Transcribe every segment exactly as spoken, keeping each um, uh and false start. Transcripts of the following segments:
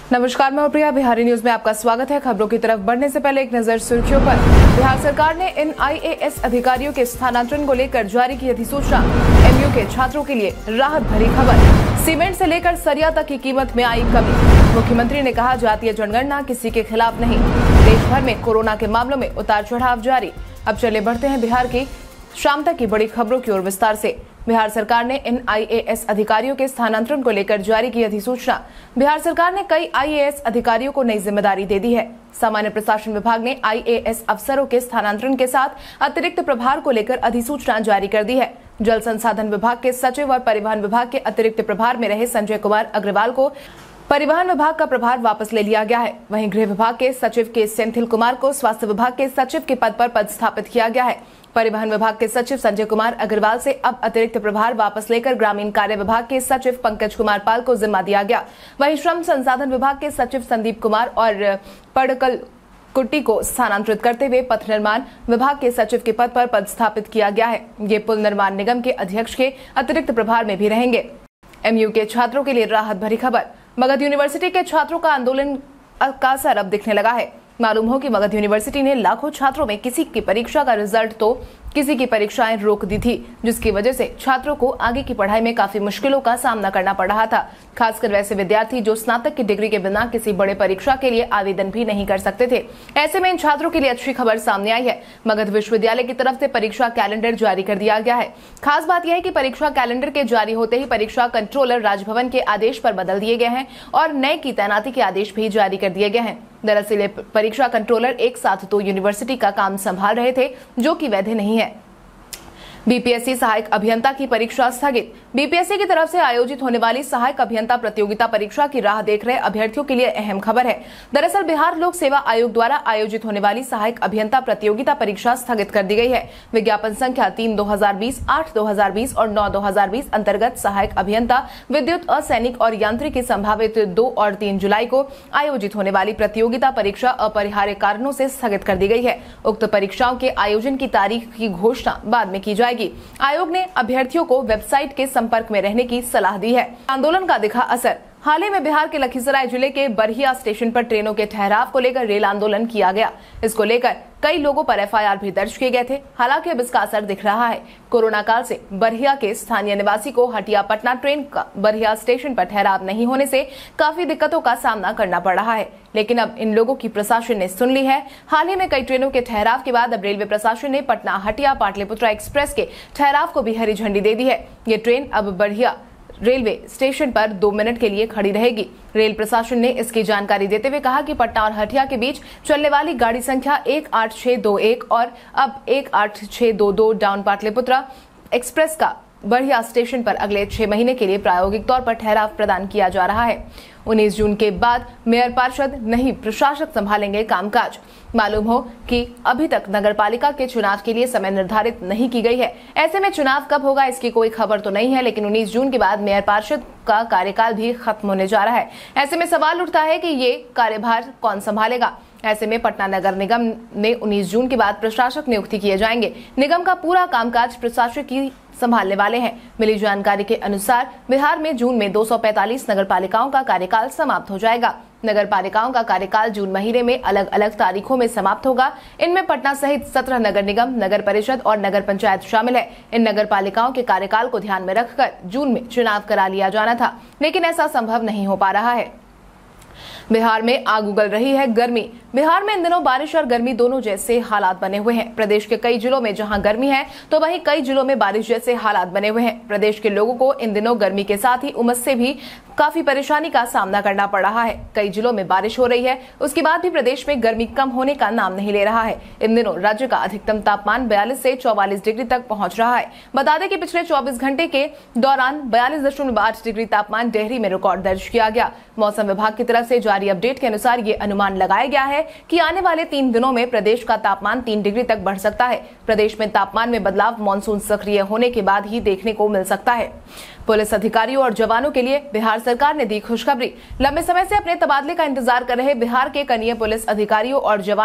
नमस्कार, मैं प्रिया। बिहारी न्यूज में आपका स्वागत है। खबरों की तरफ बढ़ने से पहले एक नजर सुर्खियों पर। बिहार सरकार ने इन आई ए एस अधिकारियों के स्थानांतरण को लेकर जारी की अधिसूचना। एम यू के छात्रों के लिए राहत भरी खबर। सीमेंट से लेकर सरिया तक की कीमत में आई कमी। मुख्यमंत्री ने कहा, जातीय जनगणना किसी के खिलाफ नहीं। देश भर में कोरोना के मामलों में उतार चढ़ाव जारी। अब चले बढ़ते हैं बिहार की शाम तक की बड़ी खबरों की ओर विस्तार से। बिहार सरकार ने इन आई ए एस अधिकारियों के स्थानांतरण को लेकर जारी की अधिसूचना। बिहार सरकार ने कई आई ए एस अधिकारियों को नई जिम्मेदारी दे दी है। सामान्य प्रशासन विभाग ने आई ए एस अफसरों के स्थानांतरण के साथ अतिरिक्त प्रभार को लेकर अधिसूचना जारी कर दी है। जल संसाधन विभाग के सचिव और परिवहन विभाग के अतिरिक्त प्रभार में रहे संजय कुमार अग्रवाल को परिवहन विभाग का प्रभार वापस ले लिया गया है। वहीं गृह विभाग के सचिव के सेंथिल कुमार को स्वास्थ्य विभाग के सचिव के पद पर पदस्थापित किया गया है। परिवहन विभाग के सचिव संजय कुमार अग्रवाल से अब अतिरिक्त प्रभार वापस लेकर ग्रामीण कार्य विभाग के सचिव पंकज कुमार पाल को जिम्मा दिया गया। वहीं श्रम संसाधन विभाग के सचिव संदीप कुमार और पड़कल कुट्टी को स्थानांतरित करते हुए पथ निर्माण विभाग के सचिव के पद पर पदस्थापित किया गया है। ये पुल निर्माण निगम के अध्यक्ष के अतिरिक्त प्रभार में भी रहेंगे। एम यू के छात्रों के लिए राहत भरी खबर। मगध यूनिवर्सिटी के छात्रों का आंदोलन का असर अब दिखने लगा है। मालूम हो कि मगध यूनिवर्सिटी ने लाखों छात्रों में किसी की परीक्षा का रिजल्ट तो किसी की परीक्षाएं रोक दी थी, जिसकी वजह से छात्रों को आगे की पढ़ाई में काफी मुश्किलों का सामना करना पड़ रहा था। खासकर वैसे विद्यार्थी जो स्नातक की डिग्री के बिना किसी बड़े परीक्षा के लिए आवेदन भी नहीं कर सकते थे। ऐसे में इन छात्रों के लिए अच्छी खबर सामने आई है। मगध विश्वविद्यालय की तरफ से परीक्षा कैलेंडर जारी कर दिया गया है। खास बात यह है कि परीक्षा कैलेंडर के जारी होते ही परीक्षा कंट्रोलर राजभवन के आदेश पर बदल दिए गए हैं और नए की तैनाती के आदेश भी जारी कर दिए गए हैं। दरअसल परीक्षा कंट्रोलर एक साथ दो यूनिवर्सिटी का काम संभाल रहे थे, जो कि वैध नहीं है। बी पी एस सी सहायक अभियंता की परीक्षा स्थगित। बी पी एस सी की तरफ से आयोजित होने वाली सहायक अभियंता प्रतियोगिता परीक्षा की राह देख रहे अभ्यर्थियों के लिए अहम खबर है। दरअसल बिहार लोक सेवा आयोग द्वारा आयोजित होने वाली सहायक अभियंता प्रतियोगिता परीक्षा स्थगित कर दी गई है। विज्ञापन संख्या तीन दो हजार बीस, आठ दो हजार बीस और नौ दो हजार बीस अंतर्गत सहायक अभियंता विद्युत, असैनिक और यांत्रिकी संभावित दो और तीन जुलाई को आयोजित होने वाली प्रतियोगिता परीक्षा अपरिहार्य कारणों से स्थगित कर दी गई है। उक्त परीक्षाओं के आयोजन की तारीख की घोषणा बाद में की जाएगी। आयोग ने अभ्यर्थियों को वेबसाइट के संपर्क में रहने की सलाह दी है। आंदोलन का दिखा असर। हाल ही में बिहार के लखीसराय जिले के बरहिया स्टेशन पर ट्रेनों के ठहराव को लेकर रेल आंदोलन किया गया। इसको लेकर कई लोगों पर एफ आई आर भी दर्ज किए गए थे। हालांकि अब इसका असर दिख रहा है। कोरोना काल से बरहिया के स्थानीय निवासी को हटिया पटना ट्रेन का बरहिया स्टेशन पर ठहराव नहीं होने से काफी दिक्कतों का सामना करना पड़ रहा है। लेकिन अब इन लोगों की प्रशासन ने सुन ली है। हाल ही में कई ट्रेनों के ठहराव के बाद अब रेलवे प्रशासन ने पटना हटिया पाटलिपुत्रा एक्सप्रेस के ठहराव को भी हरी झंडी दे दी है। ये ट्रेन अब बरहिया रेलवे स्टेशन पर दो मिनट के लिए खड़ी रहेगी। रेल प्रशासन ने इसकी जानकारी देते हुए कहा कि पटना और हटिया के बीच चलने वाली गाड़ी संख्या एक आठ छह दो एक और अब एक आठ छह दो दो डाउन पाटलिपुत्रा एक्सप्रेस का बरहिया स्टेशन पर अगले छह महीने के लिए प्रायोगिक तौर पर ठहराव प्रदान किया जा रहा है। उन्नीस जून के बाद मेयर पार्षद नहीं प्रशासक संभालेंगे कामकाज। मालूम हो कि अभी तक नगर पालिका के चुनाव के लिए समय निर्धारित नहीं की गई है। ऐसे में चुनाव कब होगा इसकी कोई खबर तो नहीं है, लेकिन उन्नीस जून के बाद मेयर पार्षद का कार्यकाल भी खत्म होने जा रहा है। ऐसे में सवाल उठता है कि ये कार्यभार कौन संभालेगा। ऐसे में पटना नगर निगम में उन्नीस जून के बाद प्रशासक नियुक्ति किए जाएंगे। निगम का पूरा कामकाज प्रशासक ही संभालने वाले हैं। मिली जानकारी के अनुसार बिहार में जून में दो सौ पैंतालीस नगर पालिकाओं का कार्यकाल समाप्त हो जाएगा। नगर पालिकाओं का कार्यकाल जून महीने में अलग अलग तारीखों में समाप्त होगा। इनमें पटना सहित सत्रह नगर निगम, नगर परिषद और नगर पंचायत शामिल है। इन नगर पालिकाओं के कार्यकाल को ध्यान में रखकर जून में चुनाव करा लिया जाना था, लेकिन ऐसा संभव नहीं हो पा रहा है। बिहार में आग उगल रही है गर्मी। बिहार में इन दिनों बारिश और गर्मी दोनों जैसे हालात बने हुए हैं। प्रदेश के कई जिलों में जहां गर्मी है तो वहीं कई जिलों में बारिश जैसे हालात बने हुए हैं। प्रदेश के लोगों को इन दिनों गर्मी के साथ ही उमस से भी काफी परेशानी का सामना करना पड़ रहा है। कई जिलों में बारिश हो रही है, उसके बाद भी प्रदेश में गर्मी कम होने का नाम नहीं ले रहा है। इन दिनों राज्य का अधिकतम तापमान बयालीस से चौवालीस डिग्री तक पहुंच रहा है। बता दें कि पिछले चौबीस घंटे के दौरान बयालीस दशमलव आठ डिग्री तापमान डेहरी में रिकॉर्ड दर्ज किया गया। मौसम विभाग की तरफ से जारी अपडेट के अनुसार ये अनुमान लगाया गया है कि आने वाले तीन दिनों में प्रदेश का तापमान तीन डिग्री तक बढ़ सकता है। प्रदेश में तापमान में बदलाव मानसून सक्रिय होने के बाद ही देखने को मिल सकता है। पुलिस अधिकारियों और जवानों के लिए बिहार सरकार ने दी खुशखबरी। लंबे समय से अपने तबादले का इंतजार कर रहे बिहार के कनीय पुलिस अधिकारियों और जवानों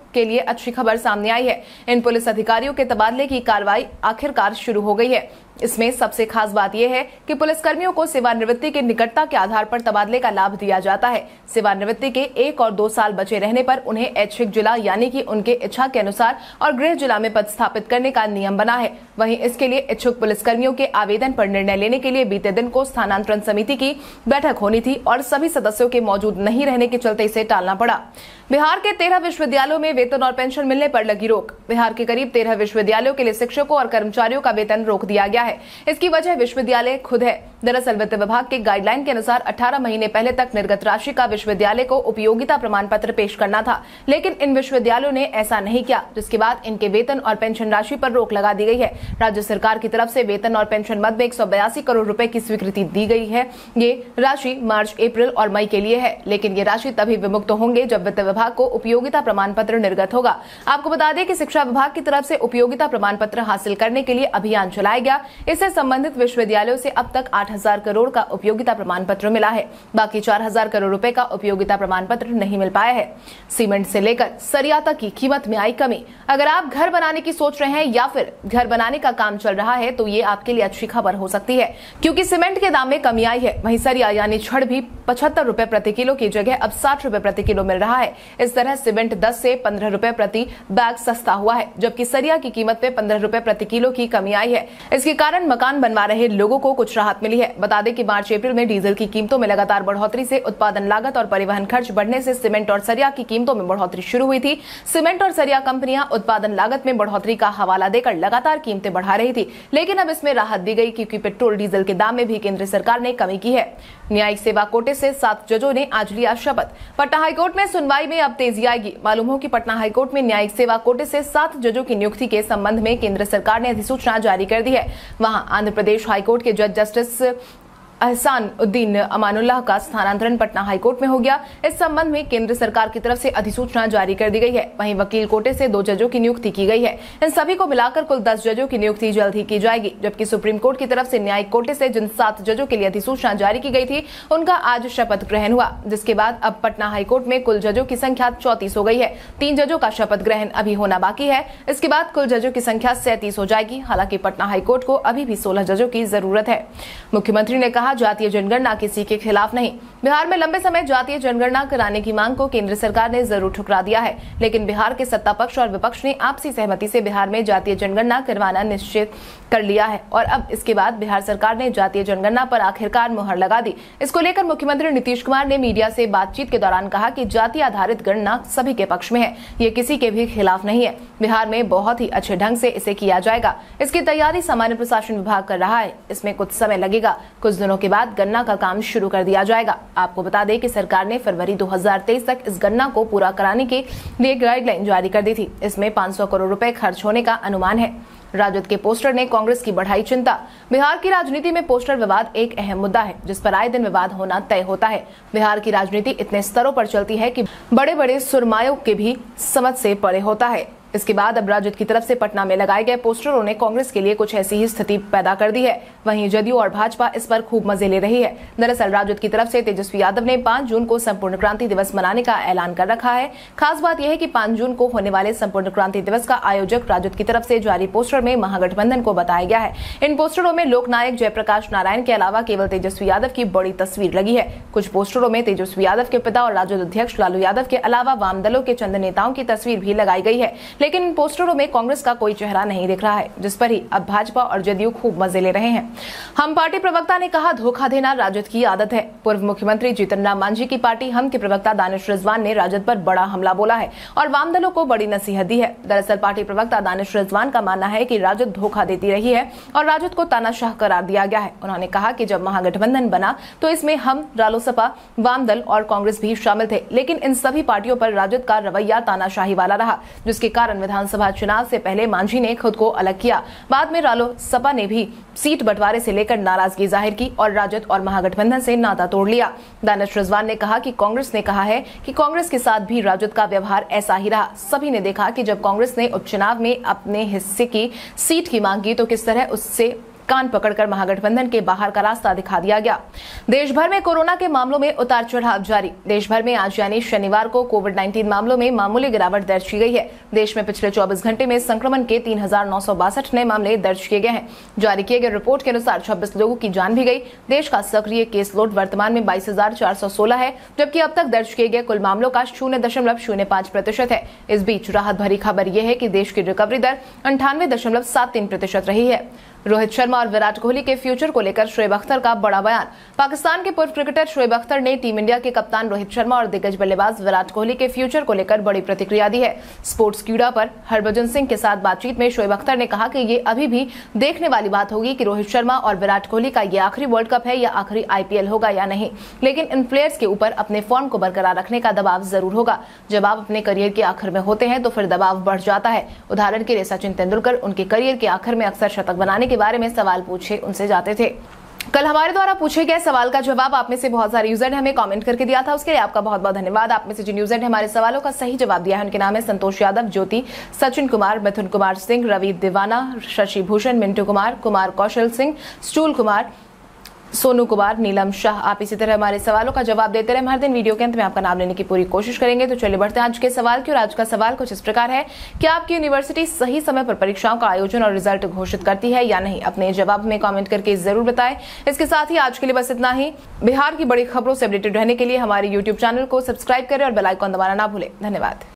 के लिए अच्छी खबर सामने आई है। इन पुलिस अधिकारियों के तबादले की कार्रवाई आखिरकार शुरू हो गई है। इसमें सबसे खास बात यह है कि पुलिसकर्मियों को सेवानिवृत्ति के निकटता के आधार पर तबादले का लाभ दिया जाता है। सेवानिवृत्ति के एक और दो साल बचे रहने पर उन्हें ऐच्छिक जिला यानी कि उनके इच्छा के अनुसार और गृह जिला में पदस्थापित करने का नियम बना है। वहीं इसके लिए इच्छुक पुलिसकर्मियों के आवेदन पर निर्णय लेने के लिए बीते दिन को स्थानांतरण समिति की बैठक होनी थी और सभी सदस्यों के मौजूद नहीं रहने के चलते इसे टालना पड़ा। बिहार के तेरह विश्वविद्यालयों में वेतन और पेंशन मिलने पर लगी रोक। बिहार के करीब तेरह विश्वविद्यालयों के लिए शिक्षकों और कर्मचारियों का वेतन रोक दिया गया है। इसकी वजह विश्वविद्यालय खुद है। दरअसल वित्त विभाग के गाइडलाइन के अनुसार अठारह महीने पहले तक निर्गत राशि का विश्वविद्यालय को उपयोगिता प्रमाण पत्र पेश करना था, लेकिन इन विश्वविद्यालयों ने ऐसा नहीं किया, जिसके बाद इनके वेतन और पेंशन राशि पर रोक लगा दी गई है। राज्य सरकार की तरफ से वेतन और पेंशन मद में एक सौ बयासी करोड़ रुपए की स्वीकृति दी गई है। ये राशि मार्च, अप्रैल और मई के लिए है, लेकिन ये राशि तभी विमुक्त होंगे जब वित्त विभाग को उपयोगिता प्रमाण पत्र निर्गत होगा। आपको बता दें कि शिक्षा विभाग की तरफ से उपयोगिता प्रमाण पत्र हासिल करने के लिए अभियान चलाया गया। इससे संबंधित विश्वविद्यालयों से अब तक आठ हजार करोड़ का उपयोगिता प्रमाण पत्र मिला है। बाकी चार हजार करोड़ रुपए का उपयोगिता प्रमाण पत्र नहीं मिल पाया है। सीमेंट से लेकर सरिया तक की कीमत में आई कमी। अगर आप घर बनाने की सोच रहे हैं या फिर घर बनाने का काम चल रहा है तो ये आपके लिए अच्छी खबर हो सकती है, क्योंकि सीमेंट के दाम में कमी आई है। वहीं सरिया यानी छड़ भी पचहत्तर रुपए प्रति किलो की जगह अब साठ रुपए प्रति किलो मिल रहा है। इस तरह सीमेंट दस से पंद्रह रुपए प्रति बैग सस्ता हुआ है, जबकि सरिया की कीमत में पंद्रह रुपए प्रति किलो की कमी आई है। इसके कारण मकान बनवा रहे लोगों को कुछ राहत मिली है। बता दें कि मार्च अप्रैल में डीजल की कीमतों में लगातार बढ़ोतरी से उत्पादन लागत और परिवहन खर्च बढ़ने से सीमेंट और सरिया की कीमतों में बढ़ोतरी शुरू हुई थी। सीमेंट और सरिया कंपनियां उत्पादन लागत में बढ़ोतरी का हवाला देकर लगातार कीमतें बढ़ा रही थी, लेकिन अब इसमें राहत दी गई, क्योंकि पेट्रोल डीजल के दाम में भी केंद्र सरकार ने कमी की है। न्यायिक सेवा कोटे से सात जजों ने आज लिया शपथ। पटना हाईकोर्ट में सुनवाई में अब तेजी आएगी। मालूम हो कि पटना हाईकोर्ट में न्यायिक सेवा कोटे से सात जजों की नियुक्ति के संबंध में केंद्र सरकार ने अधिसूचना जारी कर दी है। वहां आंध्र प्रदेश हाईकोर्ट के जज जस्टिस अहसान उद्दीन अमानुल्लाह का स्थानांतरण पटना हाईकोर्ट में हो गया। इस संबंध में केंद्र सरकार की तरफ से अधिसूचना जारी कर दी गई है। वहीं वकील कोटे से दो जजों की नियुक्ति की गई है। इन सभी को मिलाकर कुल दस जजों की नियुक्ति जल्द ही की जाएगी, जबकि सुप्रीम कोर्ट की तरफ से न्यायिक कोटे से जिन सात जजों के लिए अधिसूचना जारी की गई थी उनका आज शपथ ग्रहण हुआ, जिसके बाद अब पटना हाईकोर्ट में कुल जजों की संख्या चौतीस हो गई है। तीन जजों का शपथ ग्रहण अभी होना बाकी है। इसके बाद कुल जजों की संख्या सैंतीस हो जाएगी। हालांकि पटना हाईकोर्ट को अभी भी सोलह जजों की जरूरत है। मुख्यमंत्री ने कहा, जातीय जनगणना किसी के खिलाफ नहीं। बिहार में लंबे समय जातीय जनगणना कराने की मांग को केंद्र सरकार ने जरूर ठुकरा दिया है, लेकिन बिहार के सत्ता पक्ष और विपक्ष ने आपसी सहमति से बिहार में जातीय जनगणना करवाना निश्चित कर लिया है और अब इसके बाद बिहार सरकार ने जातीय जनगणना पर आखिरकार मुहर लगा दी। इसको लेकर मुख्यमंत्री नीतीश कुमार ने मीडिया से बातचीत के दौरान कहा कि जाति आधारित गणना सभी के पक्ष में है, ये किसी के भी खिलाफ नहीं है। बिहार में बहुत ही अच्छे ढंग से इसे किया जाएगा। इसकी तैयारी सामान्य प्रशासन विभाग कर रहा है। इसमें कुछ समय लगेगा। कुछ दिनों के बाद गणना का काम शुरू कर दिया जाएगा। आपको बता दें कि सरकार ने फरवरी दो हज़ार तेईस तक इस गणना को पूरा कराने के लिए गाइडलाइन जारी कर दी थी। इसमें पाँच सौ करोड़ रुपए खर्च होने का अनुमान है। राजद के पोस्टर ने कांग्रेस की बढ़ाई चिंता। बिहार की राजनीति में पोस्टर विवाद एक अहम मुद्दा है, जिस पर आए दिन विवाद होना तय होता है। बिहार की राजनीति इतने स्तरों पर चलती है कि बड़े बड़े सुरमायों के भी समझ से परे होता है। इसके बाद अब राजद की तरफ से पटना में लगाए गए पोस्टरों ने कांग्रेस के लिए कुछ ऐसी ही स्थिति पैदा कर दी है। वहीं जदयू और भाजपा इस पर खूब मजे ले रही है। दरअसल राजद की तरफ से तेजस्वी यादव ने पाँच जून को संपूर्ण क्रांति दिवस मनाने का ऐलान कर रखा है। खास बात यह है कि पाँच जून को होने वाले संपूर्ण क्रांति दिवस का आयोजक राजद की तरफ से जारी पोस्टर में महागठबंधन को बताया गया है। इन पोस्टरों में लोकनायक जयप्रकाश नारायण के अलावा केवल तेजस्वी यादव की बड़ी तस्वीर लगी है। कुछ पोस्टरों में तेजस्वी यादव के पिता और राजद अध्यक्ष लालू यादव के अलावा वाम दलों के चंद नेताओं की तस्वीर भी लगाई गई है, लेकिन इन पोस्टरों में कांग्रेस का कोई चेहरा नहीं दिख रहा है, जिस पर ही अब भाजपा और जदयू खूब मजे ले रहे हैं। हम पार्टी प्रवक्ता ने कहा, धोखा देना राजद की आदत है। पूर्व मुख्यमंत्री जीतन राम मांझी की पार्टी हम के प्रवक्ता दानिश रिजवान ने राजद पर बड़ा हमला बोला है और वाम दलों को बड़ी नसीहत दी है। दरअसल पार्टी प्रवक्ता दानिश रिजवान का मानना है कि राजद धोखा देती रही है और राजद को तानाशाह करार दिया गया है। उन्होंने कहा कि जब महागठबंधन बना तो इसमें हम, रालोसपा, वाम दल और कांग्रेस भी शामिल थे, लेकिन इन सभी पार्टियों पर राजद का रवैया तानाशाही वाला रहा, जिसके कारण विधानसभा चुनाव से पहले मांझी ने खुद को अलग किया। बाद में रालोसपा ने भी सीट बंटवारे से लेकर नाराजगी जाहिर की और राजद और महागठबंधन से नाता तोड़ लिया। दानिश रिजवान ने कहा कि कांग्रेस ने कहा है कि कांग्रेस के साथ भी राजद का व्यवहार ऐसा ही रहा। सभी ने देखा कि जब कांग्रेस ने उपचुनाव में अपने हिस्से की सीट की मांग की तो किस तरह उससे कान पकड़कर महागठबंधन के बाहर का रास्ता दिखा दिया गया। देश भर में कोरोना के मामलों में उतार चढ़ाव जारी। देश भर में आज यानी शनिवार को कोविड उन्नीस मामलों में मामूली गिरावट दर्ज की गई है। देश में पिछले चौबीस घंटे में संक्रमण के तीन हजार नौ सौ बासठ नए मामले दर्ज किए गए हैं। जारी किए गए रिपोर्ट के अनुसार छब्बीस लोगों की जान भी गई। देश का सक्रिय केस लोड वर्तमान में बाईस हजार चार सौ सोलह है, जबकि अब तक दर्ज किए गए कुल मामलों का शून्य दशमलव शून्य पांच प्रतिशत है। इस बीच राहत भरी खबर यह है कि देश की रिकवरी दर अंठानवे दशमलव सात तीन प्रतिशत रही है। रोहित शर्मा और विराट कोहली के फ्यूचर को लेकर शोएब अख्तर का बड़ा बयान। पाकिस्तान के पूर्व क्रिकेटर शोएब अख्तर ने टीम इंडिया के कप्तान रोहित शर्मा और दिग्गज बल्लेबाज विराट कोहली के फ्यूचर को लेकर बड़ी प्रतिक्रिया दी है। स्पोर्ट्स क्यूडा पर हरभजन सिंह के साथ बातचीत में शोएब अख्तर ने कहा कि ये अभी भी देखने वाली बात होगी कि रोहित शर्मा और विराट कोहली का ये आखिरी वर्ल्ड कप है या आखिरी आईपीएल होगा या नहीं, लेकिन इन प्लेयर्स के ऊपर अपने फॉर्म को बरकरार रखने का दबाव जरूर होगा। जब आप अपने करियर के आखिर में होते हैं तो फिर दबाव बढ़ जाता है। उदाहरण के लिए सचिन तेंदुलकर उनके करियर के आखिर में अक्सर शतक बनाने के बारे में सवाल पूछे उनसे जाते थे। कल हमारे द्वारा पूछे गए सवाल का जवाब आप में से बहुत सारे यूजर ने हमें कमेंट करके दिया था, उसके लिए आपका बहुत बहुत धन्यवाद। आप में से जिन यूजर ने हमारे सवालों का सही जवाब दिया है उनके नाम है संतोष यादव, ज्योति, सचिन कुमार, मिथुन कुमार सिंह, रवि दीवाना, शशि भूषण, मिंटू कुमार, कुमार कौशल सिंह, स्टूल कुमार, सोनू कुमार, नीलम शाह। आप इसी तरह हमारे सवालों का जवाब देते रहे। हर दिन वीडियो के अंत में आपका नाम लेने की पूरी कोशिश करेंगे। तो चलिए बढ़ते हैं आज के सवाल की। और आज का सवाल कुछ इस प्रकार है कि आपकी यूनिवर्सिटी सही समय पर परीक्षाओं का आयोजन और रिजल्ट घोषित करती है या नहीं? अपने जवाब में कमेंट करके जरूर बताएं। इसके साथ ही आज के लिए बस इतना ही। बिहार की बड़ी खबरों से अपडेटेड रहने के लिए हमारे यूट्यूब चैनल को सब्सक्राइब करें और बेल आइकन दबाना ना भूलें। धन्यवाद।